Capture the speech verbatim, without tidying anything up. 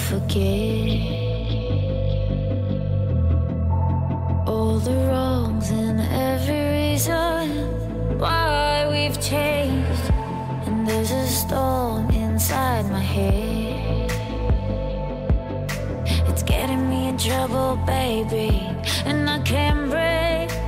forget all the wrongs and every reason why we've changed. And there's a storm inside my head, it's getting me in trouble, baby, and I can't break